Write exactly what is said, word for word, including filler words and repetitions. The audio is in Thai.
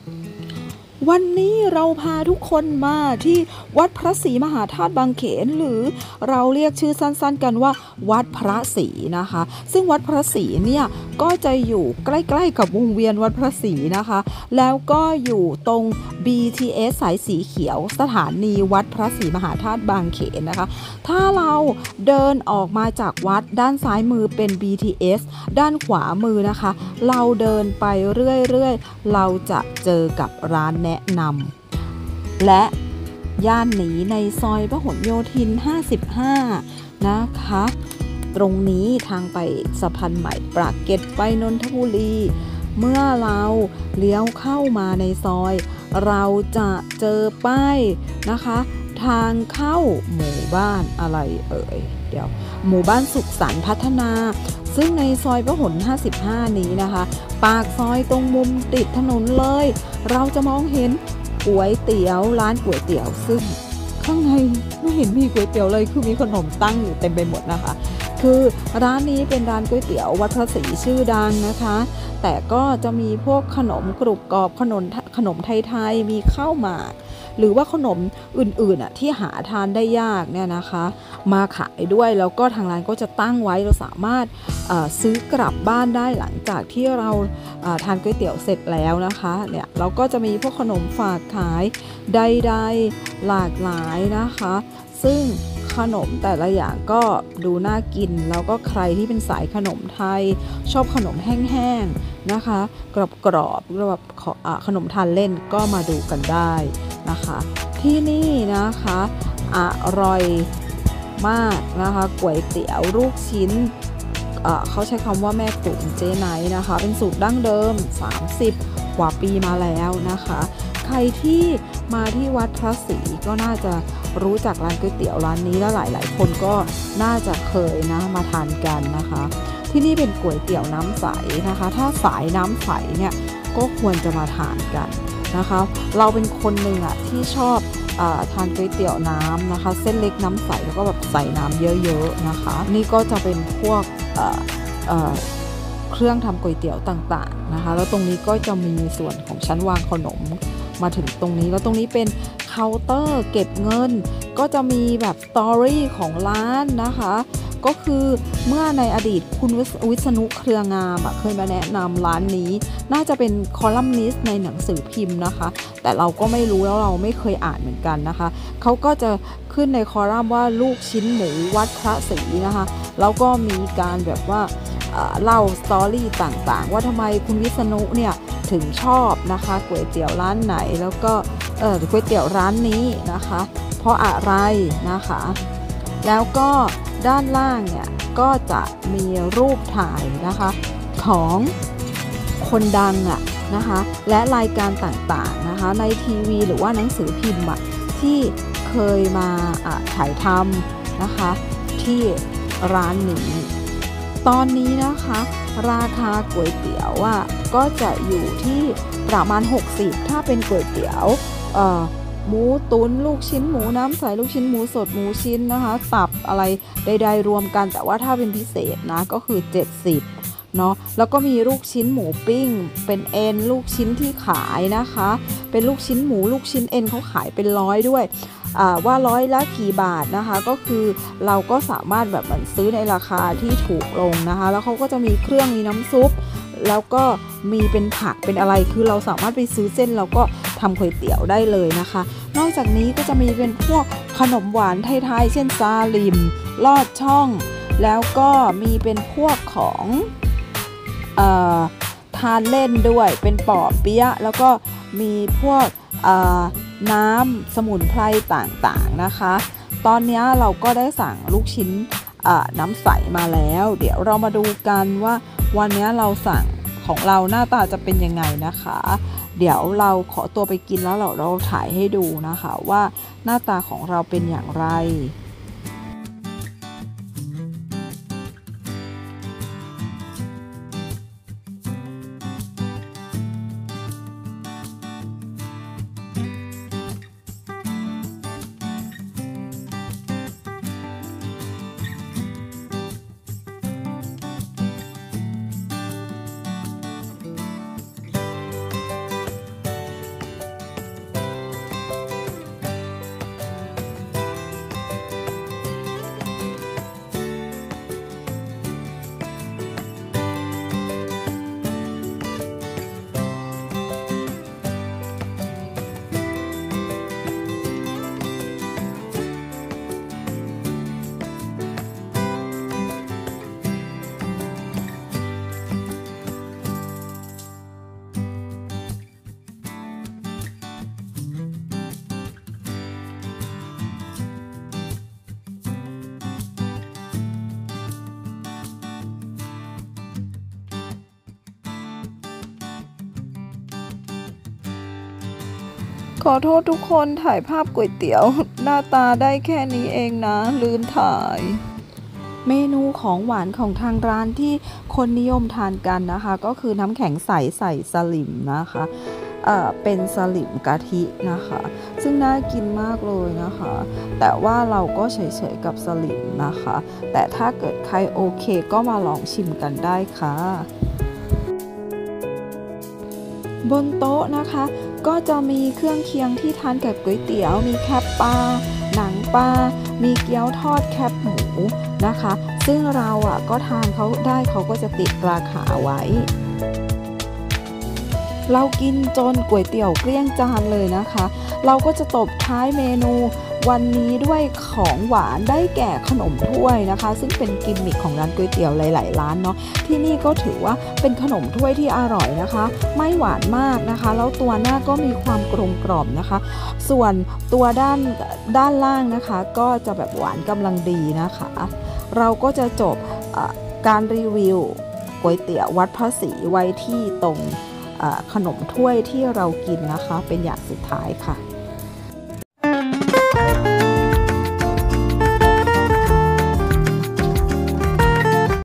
วันนี้เราพาทุกคนมาที่วัดพระศรีมหาธาตุบางเขนหรือเราเรียกชื่อสั้นๆกันว่าวัดพระศรีนะคะซึ่งวัดพระศรีเนี่ยก็จะอยู่ใกล้ๆกับวงเวียนวัดพระศรีนะคะแล้วก็อยู่ตรง บี ที เอส สายสีเขียวสถานีวัดพระศรีมหาธาตุบางเขนนะคะถ้าเราเดินออกมาจากวัดด้านซ้ายมือเป็น บี ที เอส ด้านขวามือนะคะเราเดินไปเรื่อยๆเราจะเจอกับร้านแนะนำและย่านนี้ในซอยพหลโยธินห้าสิบห้านะคะตรงนี้ทางไปสะพานใหม่ปากเกร็ดไปนนทบุรีเมื่อเราเลี้ยวเข้ามาในซอยเราจะเจอป้ายนะคะทางเข้าหมู่บ้านอะไรเอ่ยเดี๋ยวหมู่บ้านสุขสันต์พัฒนาซึ่งในซอยพหลห้าสิบห้านี้นะคะปากซอยตรงมุมติดถนนเลยเราจะมองเห็นก๋วยเตี๋ยวร้านก๋วยเตี๋ยวซึ่งข้างในไม่เห็นมีก๋วยเตี๋ยวเลยคือมีขนมตั้งอยู่เต็มไปหมดนะคะคือร้านนี้เป็นร้านก๋วยเตี๋ยววัดพระศรีชื่อดังนะคะแต่ก็จะมีพวกขนมกรุบกรอบขนมขนมไทยๆมีข้าวหมากหรือว่าขนมอื่นๆอ่ะที่หาทานได้ยากเนี่ยนะคะมาขายด้วยแล้วก็ทางร้านก็จะตั้งไว้เราสามารถซื้อกลับบ้านได้หลังจากที่เราทานก๋วยเตี๋ยวเสร็จแล้วนะคะเนี่ยเราก็จะมีพวกขนมฝากขายใดๆหลากหลายนะคะซึ่งขนมแต่ละอย่างก็ดูน่ากินแล้วก็ใครที่เป็นสายขนมไทยชอบขนมแห้งๆนะคะกรอบๆแบบขนมทานเล่นก็มาดูกันได้นะคะที่นี่นะคะอร่อยมากนะคะก๋วยเตี๋ยวลูกชิ้น เอ่อ เขาใช้คำว่าแม่ตุ๋นเจ๊ไนท์นะคะเป็นสูตรดั้งเดิมสามสิบกว่าปีมาแล้วนะคะใครที่มาที่วัดพระศรีก็น่าจะรู้จักร้านก๋วยเตี๋ยวร้านนี้และหลายๆคนก็น่าจะเคยนะมาทานกันนะคะที่นี่เป็นก๋วยเตี๋ยวน้ำใสนะคะถ้าสายน้ำใสเนี่ยก็ควรจะมาทานกันนะคะเราเป็นคนหนึ่งอะที่ชอบทานก๋วยเตี๋ยวน้ำนะคะเส้นเล็กน้ำใสแล้วก็แบบใส่น้ำเยอะๆนะคะนี่ก็จะเป็นพวกเอ่อเอ่อเครื่องทำก๋วยเตี๋ยวต่างๆนะคะแล้วตรงนี้ก็จะมีส่วนของชั้นวางขนมมาถึงตรงนี้แล้วตรงนี้เป็นเคาน์เตอร์เก็บเงินก็จะมีแบบสตอรี่ของร้านนะคะก็คือเมื่อในอดีตคุณวิษณุเครืองามเคยมาแนะนำร้านนี้น่าจะเป็นคอลัมนิสต์ในหนังสือพิมพ์นะคะแต่เราก็ไม่รู้แล้วเราไม่เคยอ่านเหมือนกันนะคะเขาก็จะขึ้นในคอลัมน์ว่าลูกชิ้นหมูวัดพระศรีนะคะแล้วก็มีการแบบว่าเล่าสตอรี่ต่างๆว่าทำไมคุณวิษณุเนี่ยถึงชอบนะคะก๋วยเตี๋ยวร้านไหนแล้วก็เออก๋วยเตี๋ยวร้านนี้นะคะเพราะอะไรนะคะแล้วก็ด้านล่างเนี่ยก็จะมีรูปถ่ายนะคะของคนดังอ่ะนะคะและรายการต่างๆนะคะในทีวีหรือว่าหนังสือพิมพ์ที่เคยมาถ่ายทำนะคะที่ร้านนี้ตอนนี้นะคะราคาก๋วยเตี๋ยวอ่ะก็จะอยู่ที่ประมาณหกสิบถ้าเป็นก๋วยเตี๋ยวเอ่อหมูตุ๋นลูกชิ้นหมูน้ำใสลูกชิ้นหมูสดหมูชิ้นนะคะตับอะไรใดๆรวมกันแต่ว่าถ้าเป็นพิเศษนะก็คือเจ็ดสิบเนาะแล้วก็มีลูกชิ้นหมูปิ้งเป็นเอ็นลูกชิ้นที่ขายนะคะเป็นลูกชิ้นหมูลูกชิ้นเอ็นเขาขายเป็นร้อยด้วยว่าร้อยละกี่บาทนะคะก็คือเราก็สามารถแบบเหมือนซื้อในราคาที่ถูกลงนะคะแล้วเขาก็จะมีเครื่องมีน้ำซุปแล้วก็มีเป็นผักเป็นอะไรคือเราสามารถไปซื้อเส้นแล้วก็ทำก๋วยเตี๋ยวได้เลยนะคะนอกจากนี้ก็จะมีเป็นพวกขนมหวานไทยๆเช่นซาลิมลอดช่องแล้วก็มีเป็นพวกของเอ่อทานเล่นด้วยเป็นปอเปี๊ยะแล้วก็มีพวกเอ่อน้ำสมุนไพรต่างๆนะคะตอนนี้เราก็ได้สั่งลูกชิ้นน้ำใสมาแล้วเดี๋ยวเรามาดูกันว่าวันนี้เราสั่งของเราหน้าตาจะเป็นยังไงนะคะเดี๋ยวเราขอตัวไปกินแล้วเราเราถ่ายให้ดูนะคะว่าหน้าตาของเราเป็นอย่างไรขอโทษทุกคนถ่ายภาพก๋วยเตี๋ยวหน้าตาได้แค่นี้เองนะลืมถ่าย เมนูของหวานของทางร้านที่คนนิยมทานกันนะคะก็คือน้ำแข็งใสใส่สลิมนะคะเอ่อเป็นสลิมกะทินะคะซึ่งน่ากินมากเลยนะคะแต่ว่าเราก็เฉยๆกับสลิมนะคะแต่ถ้าเกิดใครโอเคก็มาลองชิมกันได้ค่ะบนโต๊ะนะคะก็จะมีเครื่องเคียงที่ทานกับก๋วยเตี๋ยวมีแคบปลาหนังปลามีเกี๊ยวทอดแคบหมูนะคะซึ่งเราอ่ะก็ทานเขาได้เขาก็จะติดราคาไว้เรากินจนก๋วยเตี๋ยวเกลี้ยงจานเลยนะคะเราก็จะตบท้ายเมนูวันนี้ด้วยของหวานได้แก่ขนมถ้วยนะคะซึ่งเป็นกิมมิคของร้านก๋วยเตี๋ยวหลายๆร้านเนาะที่นี่ก็ถือว่าเป็นขนมถ้วยที่อร่อยนะคะไม่หวานมากนะคะแล้วตัวหน้าก็มีความกลมกล่อมนะคะส่วนตัวด้านด้านล่างนะคะก็จะแบบหวานกำลังดีนะคะเราก็จะจบการรีวิวก๋วยเตี๋ยววัดพระศรีไว้ที่ตรงขนมถ้วยที่เรากินนะคะเป็นอย่างสุดท้ายค่ะ